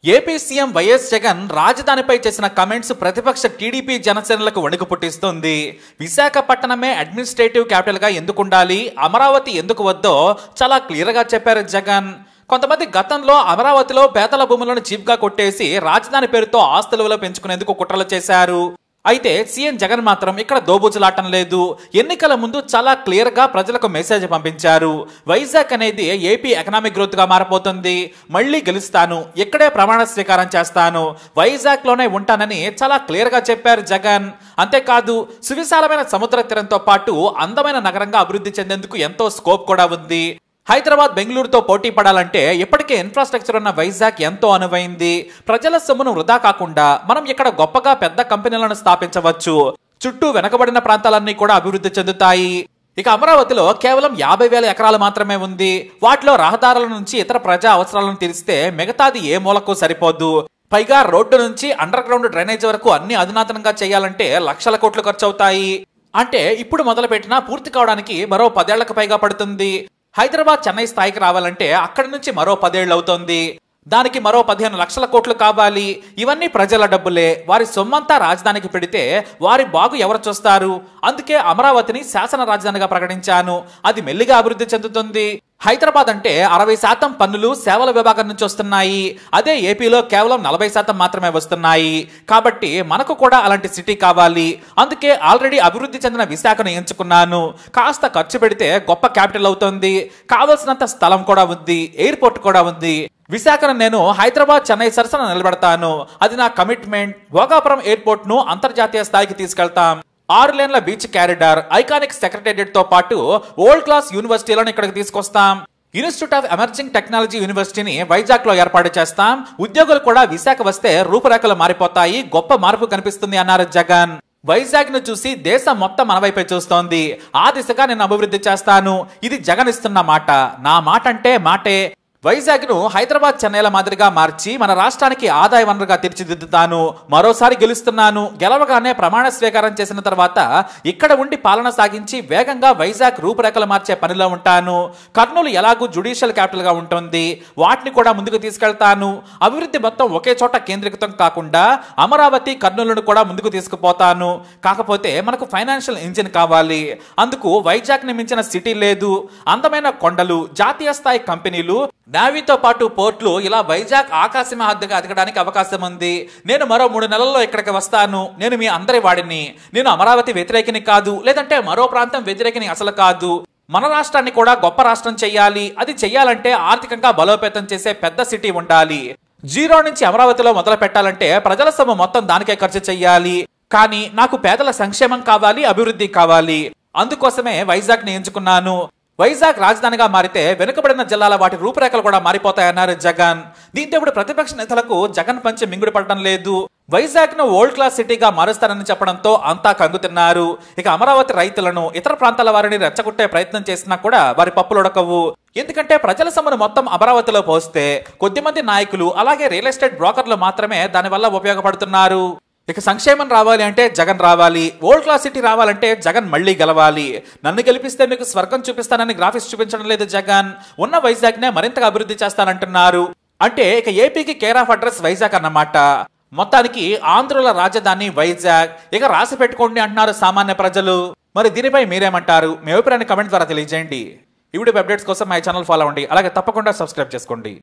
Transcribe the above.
AP CM YS Jagan రాజధానిపై చేసిన comments ప్రతిపక్ష టీడీపీ జనసేనలకు వణుకు పుట్టిస్తుంది. విశాఖపట్నమే అడ్మినిస్ట్రేటివ్ క్యాపిటల్ గా ఎందుకు ఉండాలి, అమరావతి ఎందుకు వద్దో చాలా క్లియర్ గా చెప్పారు జగన్. కొంతమంది గతంలో అమరావతిలో పేదల భూములను చీప్ గా కొట్టేసి రాజధాని పేరుతో ఆస్తుల విలువ పెంచుకునేందుకు కుట్రలు చేశారు. అయితే సీఎం జగన్ మాత్రం ఇక్కడ దోబూచులాటం లేదు. ఎన్నికల ముందు చాలా క్లియర్ గా ప్రజలకు మెసేజ్ పంపించారు. వైజాగ్ అనేది ఏపీ ఎకనామిక్ గ్రోత్ గా మారబోతుంది, మళ్ళీ గెలుస్తాను, ఇక్కడే ప్రమాణ స్వీకారం చేస్తాను, వైజాగ్ లోనే ఉంటానని చాలా క్లియర్ గా చెప్పారు జగన్. అంతేకాదు సువిశాలమైన సముద్ర తీరంతో పాటు అందమైన నగరంగా అభివృద్ధి చెందేందుకు ఎంతో స్కోప్ కూడా ఉంది. హైదరాబాద్ బెంగళూరుతో పోటీ పడాలంటే ఇప్పటికే ఇన్ఫ్రాస్ట్రక్చర్ ఉన్న వైజాగ్ ఎంతో అనువైంది. ప్రజల సొమ్మును వృధా కాకుండా మనం ఇక్కడ గొప్పగా పెద్ద కంపెనీలను స్థాపించవచ్చు. చుట్టూ వెనకబడిన ప్రాంతాలన్నీ కూడా అభివృద్ధి చెందుతాయి. ఇక అమరావతిలో కేవలం 50,000 ఎకరాలు మాత్రమే ఉంది. వాటిలో రహదారుల నుంచి ఇతర ప్రజా అవసరాలను తీరిస్తే మిగతాది ఏ మూలకు సరిపోదు. పైగా రోడ్డు నుంచి అండర్ గ్రౌండ్ డ్రైనేజ్ వరకు అన్ని అధునాతనంగా చేయాలంటే లక్షల కోట్లు ఖర్చు అవుతాయి. అంటే ఇప్పుడు మొదలుపెట్టినా పూర్తి కావడానికి మరో 10 ఏళ్లకు పైగా పడుతుంది. హైదరాబాద్ చెన్నై స్థాయికి రావాలంటే అక్కడి నుంచి మరో 10 ఏళ్ళు అవుతోంది. దానికి మరో 15 లక్షల కోట్లు కావాలి. ఇవన్నీ ప్రజల డబ్బులే. వారి సొమ్మంతా రాజధానికి పెడితే వారి బాగు ఎవరు చూస్తారు? అందుకే అమరావతిని శాసన రాజధానిగా ప్రకటించాను. అది మెల్లిగా అభివృద్ధి చెందుతుంది. హైదరాబాద్ అంటే 60% పన్నులు సేవల విభాగం నుంచి వస్తున్నాయి. అదే ఏపీలో కేవలం 40% మాత్రమే వస్తున్నాయి. కాబట్టి మనకు కూడా అలాంటి సిటీ కావాలి. అందుకే ఆల్రెడీ అభివృద్ధి చెందిన విశాఖను ఎంచుకున్నాను. కాస్త ఖర్చు పెడితే గొప్ప క్యాపిటల్ అవుతుంది. కావలసినంత స్థలం కూడా ఉంది, ఎయిర్పోర్ట్ కూడా ఉంది. విశాఖను నేను హైదరాబాద్ చెన్నై సరసన నిలబెడతాను. అది నా కమిట్మెంట్. భోగాపురం ఎయిర్పోర్ట్ ను అంతర్జాతీయ స్థాయికి తీసుకెళ్తాం. 6 లేన్ల బీచ్ కారిడార్, ఐకానిక్ సెక్రటేరియట్ తో పాటు వరల్డ్ క్లాస్ యూనివర్సిటీలను ఇక్కడికి తీసుకొస్తాం. ఇన్స్టిట్యూట్ ఆఫ్ ఎమర్జింగ్ టెక్నాలజీ యూనివర్సిటీని వైజాగ్ లో ఏర్పాటు చేస్తాం. ఉద్యోగులు కూడా విశాఖ వస్తే రూపురేఖలు మారిపోతాయి, గొప్ప మార్పు కనిపిస్తుంది అన్నారు జగన్. వైజాగ్ ను చూసి దేశం మొత్తం మన వైపే చూస్తోంది. ఆ దిశగా నేను అభివృద్ధి చేస్తాను. ఇది జగన్ ఇస్తున్న మాట. నా మాట అంటే మాటే. వైజాగ్ ను హైదరాబాద్ చెన్నైల మాదిరిగా మార్చి మన రాష్ట్రానికి ఆదాయ వనరుగా తీర్చిదిద్దుతాను. మరోసారి గెలుస్తున్నాను. గెలవగానే ప్రమాణ స్వీకారం చేసిన తర్వాత ఇక్కడ ఉండి పాలన సాగించి వేగంగా వైజాగ్ రూపురేఖలు మార్చే పనిలో ఉంటాను. కర్నూలు ఎలాగూ జ్యుడిషియల్ క్యాపిటల్ గా ఉంటుంది, వాటిని కూడా ముందుకు తీసుకెళ్తాను. అభివృద్ధి మొత్తం ఒకే చోట కేంద్రీకృతం కాకుండా అమరావతి, కర్నూలును కూడా ముందుకు తీసుకుపోతాను. కాకపోతే మనకు ఫైనాన్షియల్ ఇంజిన్ కావాలి. అందుకు వైజాగ్ ని మించిన సిటీ లేదు. అందమైన కొండలు, జాతీయ స్థాయి కంపెనీలు, నేవీతో పాటు పోర్ట్లు, ఇలా వైజాగ్ ఆకాశమ హద్దుగా ఎదగడానికి అవకాశం ఉంది. నేను మరో 3 నెలల్లో ఇక్కడికి వస్తాను. నేను మీ అందరి వాడిని. నేను అమరావతి వ్యతిరేకిని కాదు, లేదంటే మరో ప్రాంతం వ్యతిరేకిని అసలు కాదు. మన రాష్ట్రాన్ని కూడా గొప్ప రాష్ట్రం చెయ్యాలి. అది చెయ్యాలంటే ఆర్థికంగా బలోపేతం చేసే పెద్ద సిటీ ఉండాలి. జీరో నుంచి అమరావతిలో మొదలు పెట్టాలంటే ప్రజల సొమ్ము మొత్తం దానికే ఖర్చు చెయ్యాలి. కానీ నాకు పేదల సంక్షేమం కావాలి, అభివృద్ధి కావాలి. అందుకోసమే వైజాగ్ ని ఎంచుకున్నాను. వైజాగ్ రాజధానిగా మారితే వెనుకబడిన జిల్లాల వాటి రూపురేఖలు కూడా మారిపోతాయన్నారు జగన్. దీంతో ఇప్పుడు ప్రతిపక్ష నేతలకు జగన్ పంచి మింగుడు పడటం లేదు. వైజాగ్ ను వరల్డ్ క్లాస్ సిటీగా మారుస్తారని చెప్పడంతో అంతా కంగుతున్నారు. ఇక అమరావతి రైతులను, ఇతర ప్రాంతాల వారిని రెచ్చగొట్టే ప్రయత్నం చేసినా కూడా వారి పప్పులుడకవు. ఎందుకంటే ప్రజల సొమ్మును మొత్తం అమరావతిలో పోస్తే కొద్దిమంది నాయకులు, అలాగే రియల్ ఎస్టేట్ బ్రోకర్లు మాత్రమే దానివల్ల ఉపయోగపడుతున్నారు. ఇక సంక్షేమం రావాలి అంటే జగన్ రావాలి. వరల్డ్ క్లాస్ సిటీ రావాలంటే జగన్ మళ్ళీ గెలవాలి. నన్ను గెలిపిస్తే మీకు స్వర్గం చూపిస్తానని గ్రాఫిక్స్ చూపించడం లేదు జగన్. ఉన్న వైజాగ్ నే మరింతగా అభివృద్ధి చేస్తానంటున్నారు. అంటే ఇక ఏపీకి కేర్ ఆఫ్ అడ్రస్ వైజాగ్ అన్నమాట. మొత్తానికి ఆంధ్రుల రాజధాని వైజాగ్. ఇక రాసి పెట్టుకోండి అంటున్నారు సామాన్య ప్రజలు. మరి దీనిపై మీరేమంటారు? మీ అభిప్రాయాన్ని కమెంట్ ద్వారా తెలియజేయండి. ఈ వీడియో అప్డేట్స్ కోసం మా ఛానల్ ఫాలో అవ్వండి. అలాగే తప్పకుండా సబ్స్క్రైబ్ చేసుకోండి.